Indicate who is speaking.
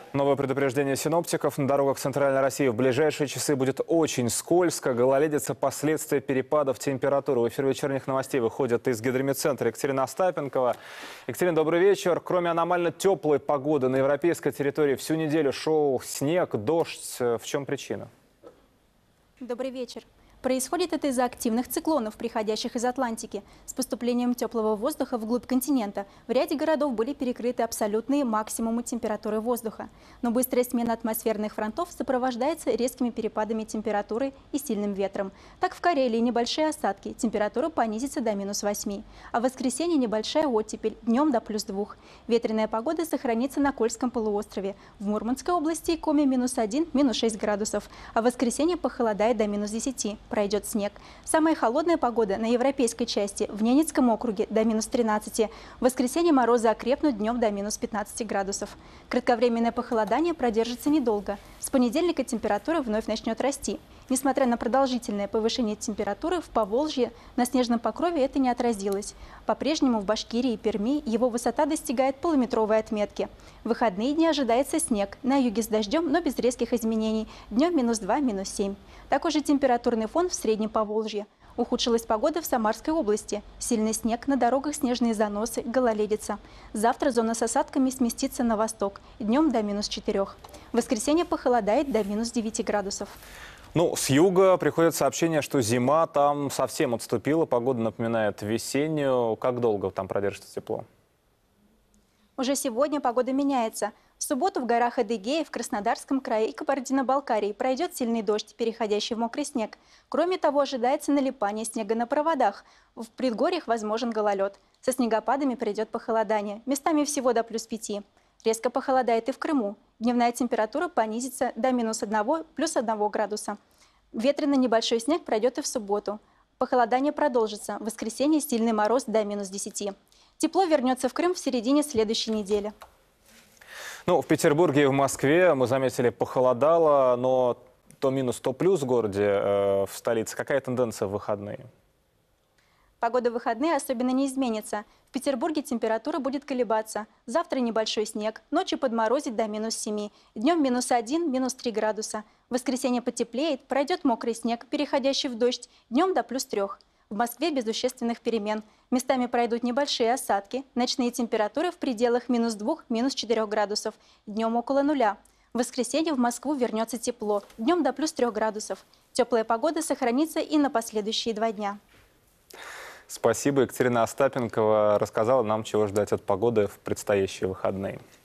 Speaker 1: Новое предупреждение синоптиков: на дорогах Центральной России в ближайшие часы будет очень скользко. Гололедица – последствия перепадов температуры. В эфир вечерних новостей выходит из гидрометцентра Екатерина Остапенкова. Екатерина, добрый вечер. Кроме аномально теплой погоды на европейской территории всю неделю шел снег, дождь. В чем причина?
Speaker 2: Добрый вечер. Происходит это из-за активных циклонов, приходящих из Атлантики. С поступлением теплого воздуха вглубь континента в ряде городов были перекрыты абсолютные максимумы температуры воздуха. Но быстрая смена атмосферных фронтов сопровождается резкими перепадами температуры и сильным ветром. Так в Карелии небольшие осадки, температура понизится до -8. А в воскресенье небольшая оттепель, днем до +2. Ветреная погода сохранится на Кольском полуострове. В Мурманской области и Коми -1, -6 градусов. А в воскресенье похолодает до -10. Пройдет снег. Самая холодная погода на европейской части, в Ненецком округе до -13. В воскресенье морозы окрепнут днем до -15 градусов. Кратковременное похолодание продержится недолго. С понедельника температура вновь начнет расти. Несмотря на продолжительное повышение температуры, в Поволжье на снежном покрове это не отразилось. По-прежнему в Башкирии и Перми его высота достигает полуметровой отметки. В выходные дни ожидается снег. На юге с дождем, но без резких изменений. Днем -2, -7. Такой же температурный фон в Среднем Поволжье. Ухудшилась погода в Самарской области. Сильный снег, на дорогах снежные заносы, гололедица. Завтра зона с осадками сместится на восток. Днем до -4. В воскресенье похолодает до -9 градусов.
Speaker 1: С юга приходят сообщения, что зима там совсем отступила. Погода напоминает весеннюю. Как долго там продержится тепло?
Speaker 2: Уже сегодня погода меняется. В субботу в горах Адыгеи, в Краснодарском крае и Кабардино-Балкарии пройдет сильный дождь, переходящий в мокрый снег. Кроме того, ожидается налипание снега на проводах. В предгорьях возможен гололед. Со снегопадами придет похолодание. Местами всего до +5. Резко похолодает и в Крыму. Дневная температура понизится до -1, +1 градуса. Ветреный небольшой снег пройдет и в субботу. Похолодание продолжится. В воскресенье сильный мороз до -10. Тепло вернется в Крым в середине следующей недели.
Speaker 1: В Петербурге и в Москве мы заметили, похолодало, но то минус, то плюс в городе, в столице. Какая тенденция в выходные?
Speaker 2: Погода в выходные особенно не изменится. В Петербурге температура будет колебаться. Завтра небольшой снег, ночью подморозит до -7. Днем -1, -3 градуса. В воскресенье потеплеет, пройдет мокрый снег, переходящий в дождь, днем до +3. В Москве без существенных перемен. Местами пройдут небольшие осадки. Ночные температуры в пределах -2, -4 градусов. Днем около 0. В воскресенье в Москву вернется тепло. Днем до +3 градусов. Теплая погода сохранится и на последующие 2 дня.
Speaker 1: Спасибо. Екатерина Остапенкова рассказала нам, чего ждать от погоды в предстоящие выходные.